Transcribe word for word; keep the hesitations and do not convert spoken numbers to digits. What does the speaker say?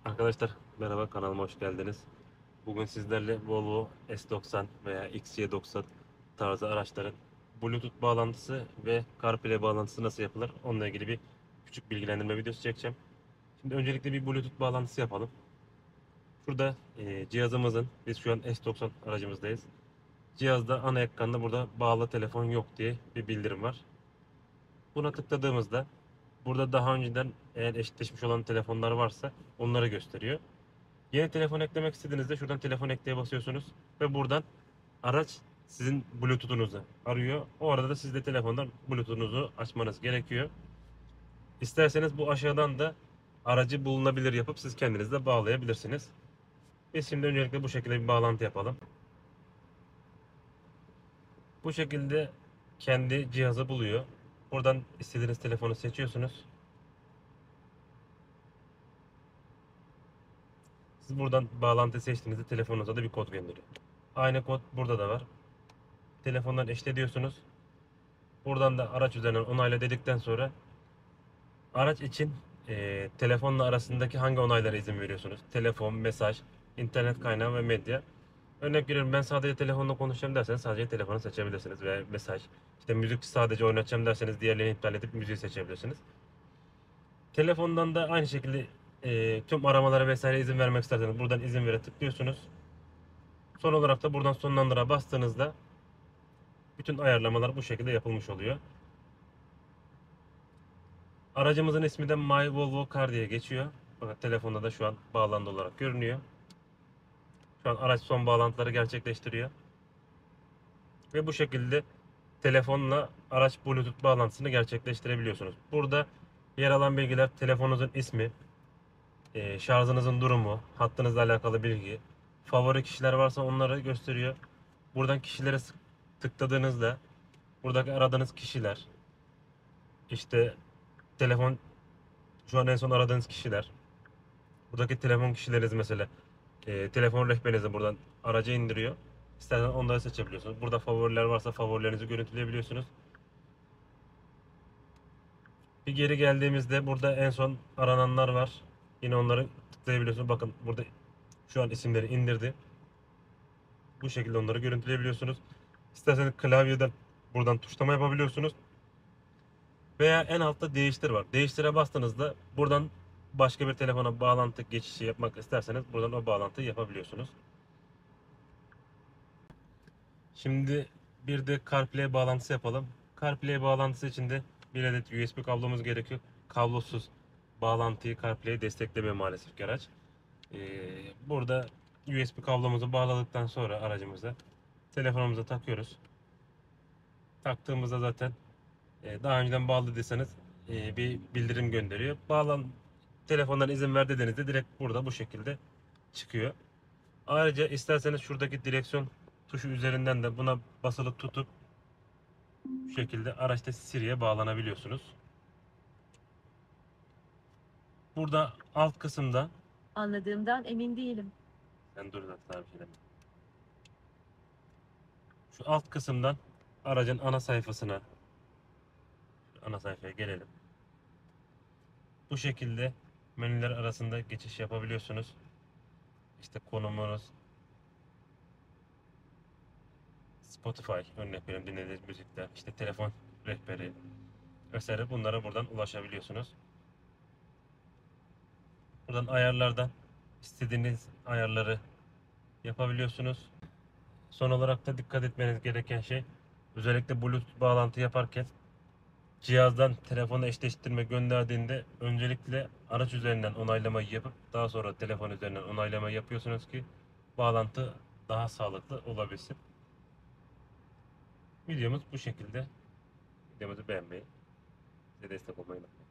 Arkadaşlar merhaba, kanalıma hoş geldiniz. Bugün sizlerle Volvo S doksan veya X C doksan tarzı araçların Bluetooth bağlantısı ve CarPlay bağlantısı nasıl yapılır onunla ilgili bir küçük bilgilendirme videosu çekeceğim. Şimdi öncelikle bir Bluetooth bağlantısı yapalım. Şurada e, cihazımızın, biz şu an S doksan aracımızdayız. Cihazda ana ekranda burada bağlı telefon yok diye bir bildirim var. Buna tıkladığımızda burada daha önceden eğer eşitleşmiş olan telefonlar varsa onları gösteriyor. Yeni telefon eklemek istediğinizde şuradan telefon ekleye basıyorsunuz ve buradan araç sizin Bluetooth'unuzu arıyor. O arada da siz de telefondan Bluetooth'unuzu açmanız gerekiyor. İsterseniz bu aşağıdan da aracı bulunabilir yapıp siz kendiniz de bağlayabilirsiniz. Biz şimdi öncelikle bu şekilde bir bağlantı yapalım. Bu şekilde kendi cihazı buluyor. Buradan istediğiniz telefonu seçiyorsunuz. Siz buradan bağlantı seçtiğinizde telefonunuza da bir kod gönderiyor. Aynı kod burada da var. Telefondan eşle diyorsunuz. Buradan da araç üzerinden onayla dedikten sonra araç için e, telefonla arasındaki hangi onaylara izin veriyorsunuz? Telefon, mesaj, internet kaynağı ve medya. Örnek veriyorum, ben sadece telefonla konuşacağım derseniz sadece telefonu seçebilirsiniz veya mesaj. İşte müzik sadece oynatacağım derseniz diğerlerini iptal edip müziği seçebilirsiniz. Telefondan da aynı şekilde e, tüm aramalara vesaire izin vermek isterseniz buradan izin vere tıklıyorsunuz. Son olarak da buradan sonlandıra bastığınızda bütün ayarlamalar bu şekilde yapılmış oluyor. Aracımızın ismi de My Volvo Car diye geçiyor. Bakın telefonda da şu an bağlandı olarak görünüyor. Şu an araç son bağlantıları gerçekleştiriyor. Ve bu şekilde telefonla araç Bluetooth bağlantısını gerçekleştirebiliyorsunuz. Burada yer alan bilgiler telefonunuzun ismi, e, şarjınızın durumu, hattınızla alakalı bilgi, favori kişiler varsa onları gösteriyor. Buradan kişilere tıkladığınızda buradaki aradığınız kişiler, işte telefon şu an en son aradığınız kişiler, buradaki telefon kişileriniz mesela. E, telefon rehberinizi buradan araca indiriyor. İsterseniz onları seçebiliyorsunuz. Burada favoriler varsa favorilerinizi görüntüleyebiliyorsunuz. Bir geri geldiğimizde burada en son arananlar var. Yine onları tıklayabiliyorsunuz. Bakın burada şu an isimleri indirdi. Bu şekilde onları görüntüleyebiliyorsunuz. İsterseniz klavyeden buradan tuşlama yapabiliyorsunuz. Veya en altta değiştir var. Değiştire bastığınızda buradan başka bir telefona bağlantı geçişi yapmak isterseniz buradan o bağlantıyı yapabiliyorsunuz. Şimdi bir de CarPlay bağlantısı yapalım. CarPlay bağlantısı için de bir adet U S B kablomuz gerekiyor. Kablosuz bağlantıyı CarPlay'e desteklemiyor maalesef ki araç. Ee, burada U S B kablomuzu bağladıktan sonra aracımıza telefonumuza takıyoruz. Taktığımızda zaten e, daha önceden bağladıysanız e, bir bildirim gönderiyor. Bağlan telefondan izin ver dediğinizde direkt burada bu şekilde çıkıyor. Ayrıca isterseniz şuradaki direksiyon tuşu üzerinden de buna basılı tutup bu şekilde araçta Siri'ye bağlanabiliyorsunuz. Burada alt kısımda Anladığımdan emin değilim. sen dur zaten bir şey deme. Şu alt kısımdan aracın ana sayfasına ana sayfaya gelelim. Bu şekilde menüler arasında geçiş yapabiliyorsunuz. İşte konumunuz, Spotify örnek veriyorum, dinlediğiniz müzikler, işte telefon rehberi vesaire, bunlara buradan ulaşabiliyorsunuz. Buradan ayarlardan istediğiniz ayarları yapabiliyorsunuz. Son olarak da dikkat etmeniz gereken şey, özellikle Bluetooth bağlantı yaparken cihazdan telefona eşleştirme gönderdiğinde öncelikle araç üzerinden onaylamayı yapıp daha sonra telefon üzerinden onaylamayı yapıyorsunuz ki bağlantı daha sağlıklı olabilsin. Videomuz bu şekilde. Videomuzu beğenmeyi ve destek olmayı unutmayın.